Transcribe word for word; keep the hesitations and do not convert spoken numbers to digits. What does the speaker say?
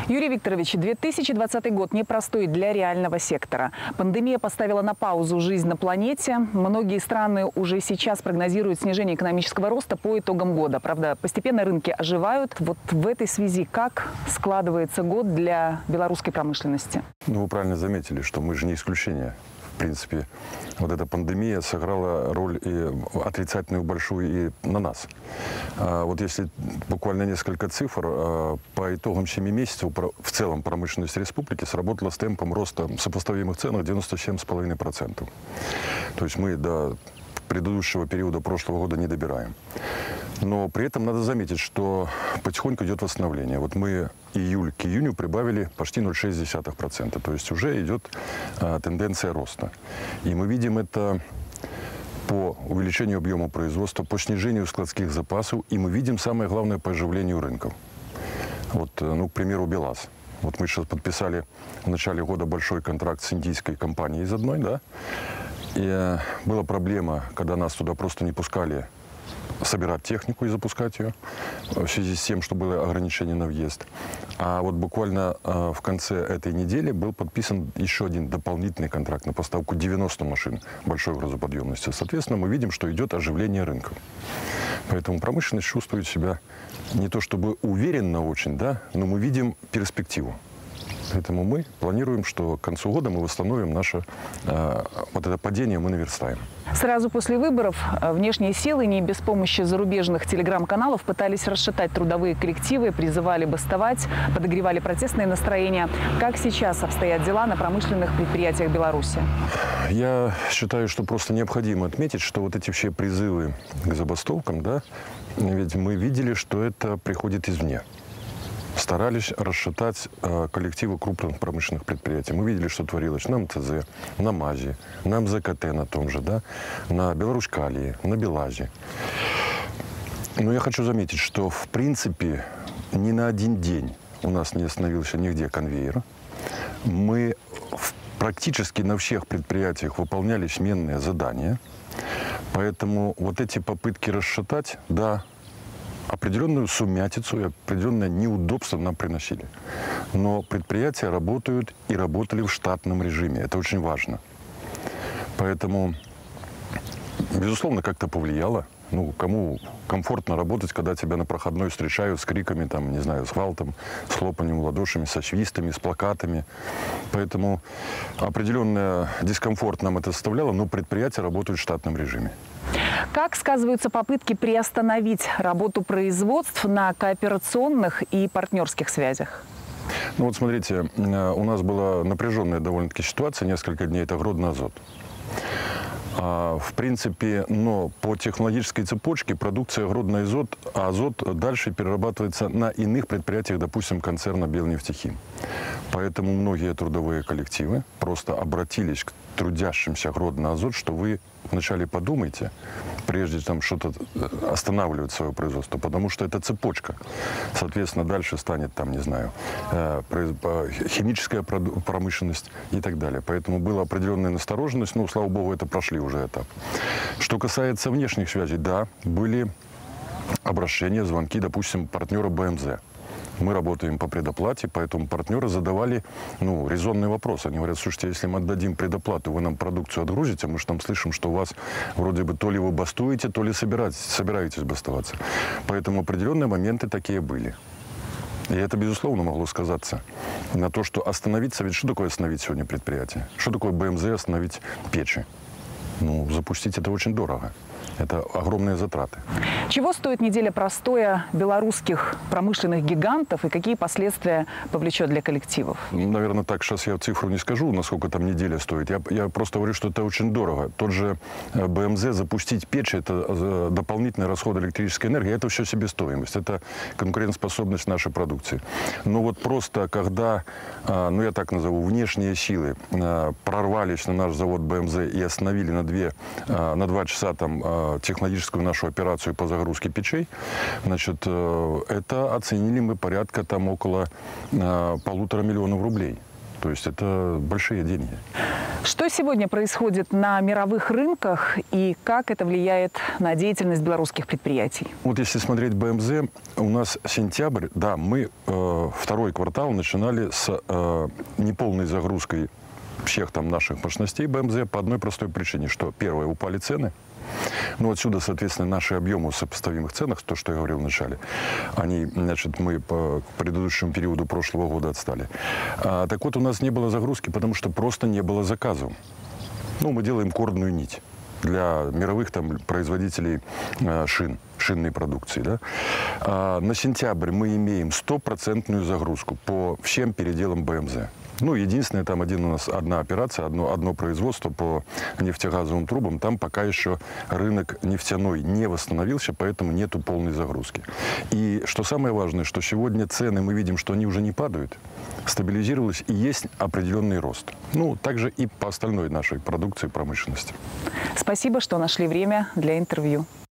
Юрий Викторович, две тысячи двадцатый год непростой для реального сектора. Пандемия поставила на паузу жизнь на планете. Многие страны уже сейчас прогнозируют снижение экономического роста по итогам года. Правда, постепенно рынки оживают. Вот в этой связи как складывается год для белорусской промышленности? Ну, вы правильно заметили, что мы же не исключение. В принципе, вот эта пандемия сыграла роль и отрицательную большую и на нас. А вот если буквально несколько цифр, по итогам семи месяцев в целом промышленность республики сработала с темпом роста сопоставимых цен девяносто семь целых пять десятых процента. То есть мы до предыдущего периода прошлого года не добираем. Но при этом надо заметить, что потихоньку идет восстановление. Вот мы июль к июню прибавили почти ноль целых шесть десятых процента. То есть уже идет а, тенденция роста. И мы видим это по увеличению объема производства, по снижению складских запасов. И мы видим самое главное по оживлению рынков. Вот, ну, к примеру, БелАЗ. Вот мы сейчас подписали в начале года большой контракт с индийской компанией из одной, да. И э, была проблема, когда нас туда просто не пускали собирать технику и запускать ее в связи с тем, что было ограничение на въезд. А вот буквально э, в конце этой недели был подписан еще один дополнительный контракт на поставку девяноста машин большой грузоподъемности. Соответственно, мы видим, что идет оживление рынков. Поэтому промышленность чувствует себя не то чтобы уверенно очень, да, но мы видим перспективу. Поэтому мы планируем, что к концу года мы восстановим наше, э, вот это падение мы наверстаем. Сразу после выборов внешние силы не без помощи зарубежных телеграм-каналов пытались расшатать трудовые коллективы, призывали бастовать, подогревали протестные настроения. Как сейчас обстоят дела на промышленных предприятиях Беларуси? Я считаю, что просто необходимо отметить, что вот эти все призывы к забастовкам, да, ведь мы видели, что это приходит извне. Старались расшатать э, коллективы крупных промышленных предприятий. Мы видели, что творилось на МТЗ, на МАЗе, на МЗКТ на том же, да, на Беларускалии, на БелАЗе. Но я хочу заметить, что в принципе ни на один день у нас не остановился нигде конвейер. Мы в, практически на всех предприятиях выполняли сменные задания. Поэтому вот эти попытки расшатать, да, определенную сумятицу и определенное неудобство нам приносили. Но предприятия работают и работали в штатном режиме. Это очень важно. Поэтому, безусловно, как-то повлияло. Ну, кому комфортно работать, когда тебя на проходной встречают с криками, там, не знаю, с гвалтом, с хлопанием ладошами, со свистами, с плакатами. Поэтому определенный дискомфорт нам это составляло, но предприятия работают в штатном режиме. Как сказываются попытки приостановить работу производств на кооперационных и партнерских связях? Ну вот смотрите, у нас была напряженная довольно-таки ситуация несколько дней, это Гродно Азот. В принципе, но по технологической цепочке продукция Гродно Азот, Азот дальше перерабатывается на иных предприятиях, допустим, концерна Белнефтехим. Поэтому многие трудовые коллективы просто обратились к трудящимся Гродно Азот, что вы вначале подумайте, прежде чем что-то останавливать свое производство, потому что это цепочка. Соответственно, дальше станет, там, не знаю, химическая промышленность и так далее. Поэтому была определенная настороженность, но, слава богу, это прошли уже этап. Что касается внешних связей, да, были обращения, звонки, допустим, партнера БМЗ. Мы работаем по предоплате, поэтому партнеры задавали, ну, резонный вопрос. Они говорят: слушайте, если мы отдадим предоплату, вы нам продукцию отгрузите, мы же там слышим, что у вас вроде бы то ли вы бастуете, то ли собираетесь, собираетесь бастоваться. Поэтому определенные моменты такие были. И это, безусловно, могло сказаться на то, что остановиться, ведь что такое остановить сегодня предприятие? Что такое БМЗ остановить печи? Ну, запустить это очень дорого. Это огромные затраты. Чего стоит неделя простоя белорусских промышленных гигантов и какие последствия повлечет для коллективов? Наверное, так сейчас я цифру не скажу, насколько там неделя стоит. Я, я просто говорю, что это очень дорого. Тот же БМЗ, запустить печь, это дополнительный расход электрической энергии, это все себестоимость, это конкурентоспособность нашей продукции. Но вот просто когда, ну я так назову, внешние силы прорвались на наш завод БМЗ и остановили на, две, на два часа там технологическую нашу операцию по загрузке печей, значит, это оценили мы порядка там около полутора миллионов рублей. То есть это большие деньги. Что сегодня происходит на мировых рынках и как это влияет на деятельность белорусских предприятий? Вот если смотреть бэ эм зэ, у нас сентябрь, да, мы э, второй квартал начинали с э, неполной загрузкой всех там наших мощностей бэ эм зэ по одной простой причине, что первое, упали цены. Ну, отсюда, соответственно, наши объемы в сопоставимых ценах, то, что я говорил вначале, они, значит, мы по предыдущему периоду прошлого года отстали. А, так вот, у нас не было загрузки, потому что просто не было заказов. Ну, мы делаем кордную нить для мировых там производителей э, шин, шинной продукции. Да? А, на сентябрь мы имеем стопроцентную загрузку по всем переделам бэ эм зэ. Ну, единственное, там один у нас одна операция, одно, одно производство по нефтегазовым трубам. Там пока еще рынок нефтяной не восстановился, поэтому нету полной загрузки. И что самое важное, что сегодня цены, мы видим, что они уже не падают, стабилизировались и есть определенный рост. Ну, также и по остальной нашей продукции промышленности. Спасибо, что нашли время для интервью.